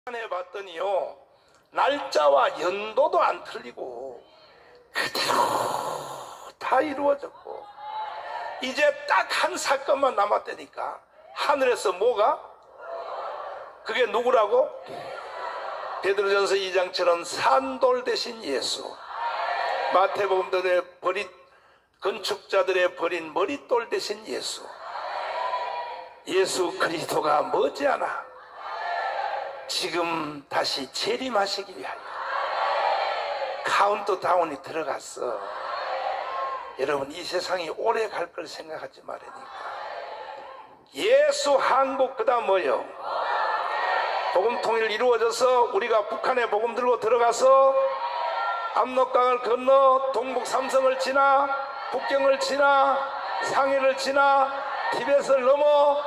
해봤더니요, 날짜와 연도도 안 틀리고 그대로 다 이루어졌고, 이제 딱 한 사건만 남았다니까. 하늘에서 뭐가? 그게 누구라고? 베드로전서 2장처럼 산돌 대신 예수, 마태복음들의 버린 건축자들의 버린 머릿돌 대신 예수, 예수 그리스도가 머지않아 지금 다시 재림하시기 위하여 카운트다운이 들어갔어. 여러분, 이 세상이 오래 갈 걸 생각하지 말으니까. 예수, 한국, 그 다음 뭐요? 복음 통일 이루어져서 우리가 북한에 복음 들고 들어가서 압록강을 건너 동북 삼성을 지나 북경을 지나 상해를 지나 티벳을 넘어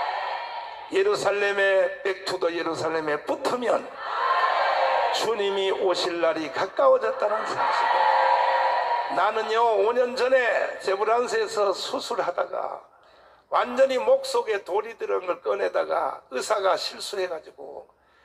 예루살렘에, 백투더 예루살렘에 붙으면 주님이 오실 날이 가까워졌다는 사실. 나는요, 5년 전에 세브란스에서 수술하다가 완전히 목 속에 돌이 들어간 걸 꺼내다가 의사가 실수해가지고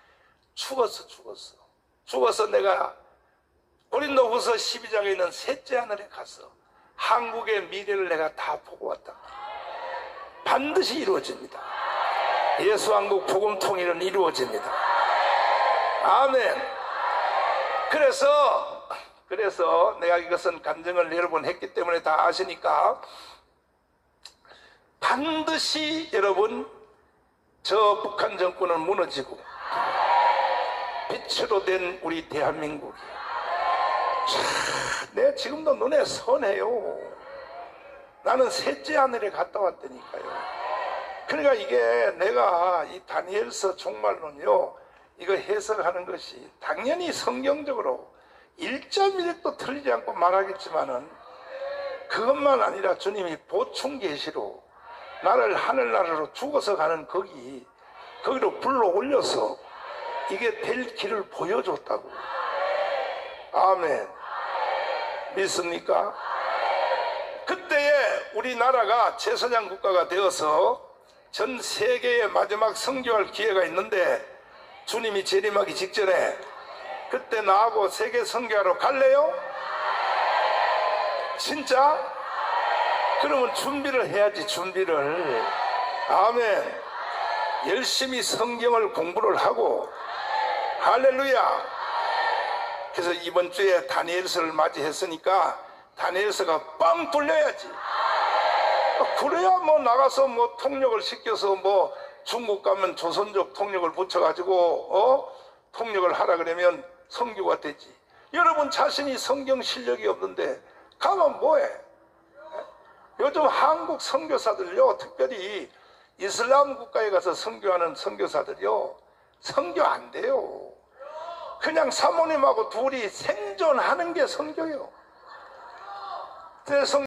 죽어서 내가 고린도후서 12장에 있는 셋째 하늘에 가서 한국의 미래를 내가 다 보고 왔다. 반드시 이루어집니다. 예수 한국 복음 통일은 이루어집니다. 아멘. 그래서 내가 이것은 간증을 여러 번 했기 때문에 다 아시니까, 반드시 여러분, 저 북한 정권은 무너지고 빛으로 된 우리 대한민국이, 내 지금도 눈에 선해요. 나는 셋째 하늘에 갔다 왔다니까요. 그러니까 이게 내가 이 다니엘서 종말론요, 이거 해석하는 것이 당연히 성경적으로 1.1도 틀리지 않고 말하겠지만은, 그것만 아니라 주님이 보충 계시로 나를 하늘나라로 죽어서 가는 거기로 불러 올려서 이게 될 길을 보여줬다고. 아멘. 믿습니까? 그때에 우리나라가 제사장 국가가 되어서 전 세계에 마지막 선교할 기회가 있는데, 주님이 재림하기 직전에 그때 나하고 세계 선교하러 갈래요? 진짜? 그러면 준비를 해야지, 준비를. 아멘. 열심히 성경을 공부를 하고, 할렐루야. 그래서 이번 주에 다니엘서를 맞이했으니까 다니엘서가 빵 뚫려야지. 그래야 뭐 나가서 뭐 통역을 시켜서 뭐 중국 가면 조선족 통역을 붙여가지고 통역을 하라 그러면 선교가 되지. 여러분 자신이 성경 실력이 없는데 가면 뭐해? 요즘 한국 선교사들요, 특별히 이슬람 국가에 가서 선교하는 선교사들요, 선교 안 돼요. 그냥 사모님하고 둘이 생존하는 게 선교예요.